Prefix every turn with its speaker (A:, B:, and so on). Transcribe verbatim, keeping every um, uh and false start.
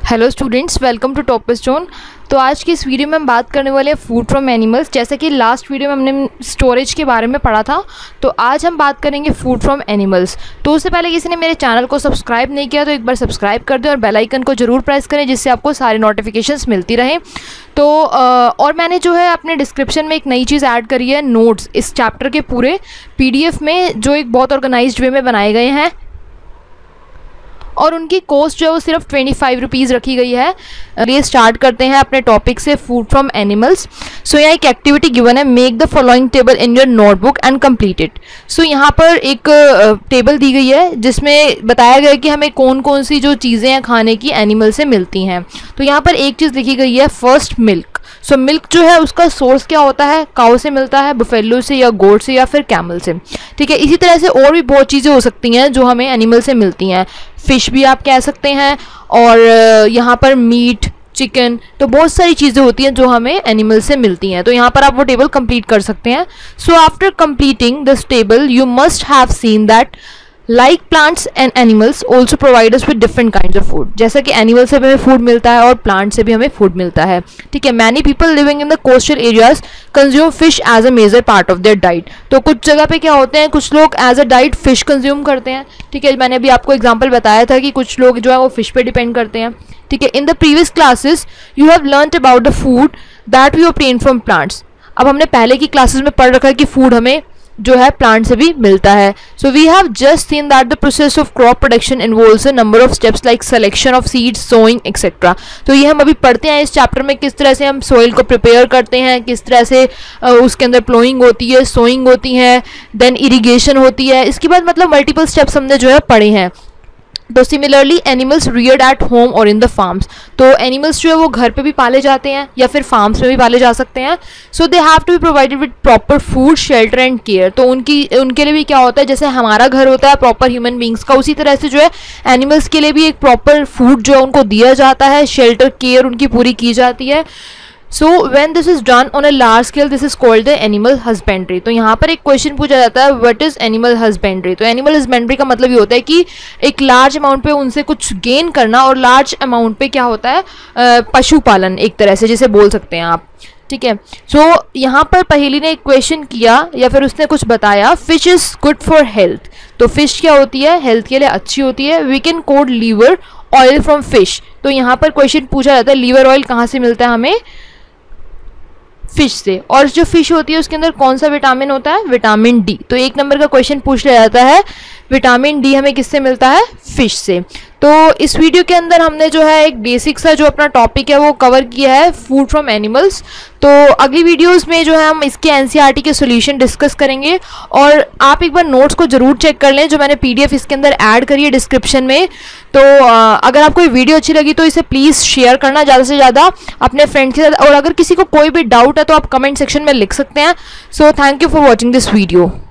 A: Hello students, welcome to Topstone. तो आज की इस वीडियो में हम बात करने वाले हैं फूड फ्रॉम एनिमल्स। जैसा कि लास्ट वीडियो में हमने स्टोरेज के बारे में पढ़ा था, तो आज हम बात करेंगे फूड फ्रॉम एनिमल्स। तो उससे पहले किसी ने मेरे चैनल को सब्सक्राइब नहीं किया तो एक बार सब्सक्राइब कर दें और बेल आइकन को ज़रूर प्रेस करें, जिससे आपको सारी नोटिफिकेशंस मिलती रहें। तो और मैंने जो है अपने डिस्क्रिप्शन में एक नई चीज़ ऐड करी है, नोट्स इस चैप्टर के पूरे पीडीएफ में, जो एक बहुत ऑर्गेनाइज्ड वे में बनाए गए हैं और उनकी कॉस्ट जो है वो सिर्फ ट्वेंटी फाइव रुपीज़ रखी गई है। ये स्टार्ट करते हैं अपने टॉपिक से, फूड फ्रॉम एनिमल्स। सो यहाँ एक एक्टिविटी गिवन है, make the following table in your notebook and complete it. So यहाँ पर एक टेबल uh, दी गई है जिसमें बताया गया है कि हमें कौन कौन सी जो चीज़ें हैं खाने की एनिमल से मिलती हैं। तो यहाँ पर एक चीज़ लिखी गई है, first milk. So so, milk जो है उसका सोर्स क्या होता है, काऊ से मिलता है, बुफेलो से या गोट से या फिर कैमल से। ठीक है, इसी तरह से और भी बहुत चीज़ें हो सकती हैं जो हमें एनिमल से मिलती हैं। फ़िश भी आप कह सकते हैं, और यहाँ पर मीट, चिकन, तो बहुत सारी चीज़ें होती हैं जो हमें एनिमल से मिलती हैं। तो यहाँ पर आप वो टेबल कंप्लीट कर सकते हैं। So after completing this table you must have seen that like plants and animals also provide us with different kinds of food. जैसा कि एनिमल से भी हमें फूड मिलता है और प्लांट से भी हमें फूड मिलता है। ठीक है, many people living in the coastal areas consume fish as a major part of their diet. तो कुछ जगह पे क्या होते हैं, कुछ लोग as a diet fish consume करते हैं। ठीक है, मैंने अभी आपको एग्जाम्पल बताया था कि कुछ लोग जो है वो फिश पे डिपेंड करते हैं। ठीक है, in the previous classes you have learned about the food that we obtain from plants. अब हमने पहले की क्लासेस में पढ़ रखा है कि फूड हमें जो है प्लांट से भी मिलता है। So we have just seen that the process of crop production involves a number of steps like selection of seeds, sowing etcetera. तो ये हम अभी पढ़ते हैं इस चैप्टर में, किस तरह से हम सोइल को प्रिपेयर करते हैं, किस तरह से उसके अंदर प्लोइंग होती है, सोइंग होती है, देन इरीगेशन होती है। इसके बाद मतलब मल्टीपल स्टेप्स हमने जो है पढ़े हैं। तो similarly animals reared at home और इन द फार्म्स। तो एनिमल्स जो है वो घर पे भी पाले जाते हैं या फिर फार्म्स में भी पाले जा सकते हैं। So they have to be provided with proper food, shelter and care. तो उनकी उनके लिए भी क्या होता है, जैसे हमारा घर होता है प्रॉपर ह्यूमन बींग्स का, उसी तरह से जो है एनिमल्स के लिए भी एक प्रॉपर फूड जो है उनको दिया जाता है, शेल्टर, केयर उनकी पूरी की जाती है। So when this is done on a large scale this is called the animal husbandry. तो यहाँ पर एक क्वेश्चन पूछा जाता है, व्हाट इज एनिमल हस्बेंड्री। तो एनिमल हस्बेंड्री का मतलब ये होता है कि एक लार्ज अमाउंट पे उनसे कुछ गेन करना, और लार्ज अमाउंट पे क्या होता है, पशुपालन एक तरह से जिसे बोल सकते हैं आप। ठीक है, सो so, यहाँ पर पहेली ने एक क्वेश्चन किया या फिर उसने कुछ बताया, fish is good for health. तो फिश क्या होती है, हेल्थ के लिए अच्छी होती है। We can cod liver oil from fish. तो यहाँ पर क्वेश्चन पूछा जाता है, लीवर ऑयल कहाँ से मिलता है हमें, फिश से। और जो फिश होती है उसके अंदर कौन सा विटामिन होता है, विटामिन डी। तो एक नंबर का क्वेश्चन पूछ लिया जाता है, विटामिन डी हमें किससे मिलता है, फिश से। तो इस वीडियो के अंदर हमने जो है एक बेसिक सा जो अपना टॉपिक है वो कवर किया है, फूड फ्रॉम एनिमल्स। तो अगली वीडियोस में जो है हम इसके एनसीईआरटी के सॉल्यूशन डिस्कस करेंगे, और आप एक बार नोट्स को जरूर चेक कर लें जो मैंने पीडीएफ इसके अंदर ऐड करी है डिस्क्रिप्शन में। तो अगर आपको ये वीडियो अच्छी लगी तो इसे प्लीज़ शेयर करना ज़्यादा से ज़्यादा अपने फ्रेंड्स के साथ, और अगर किसी को कोई भी डाउट है तो आप कमेंट सेक्शन में लिख सकते हैं। So thank you for watching this video.